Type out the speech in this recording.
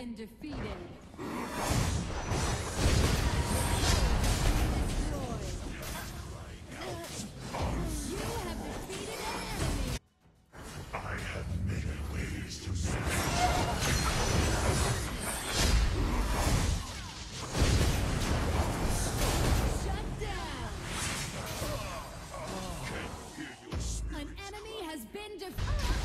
been defeated. You have defeated an enemy. I have many ways to Shut down. An enemy has been defeated.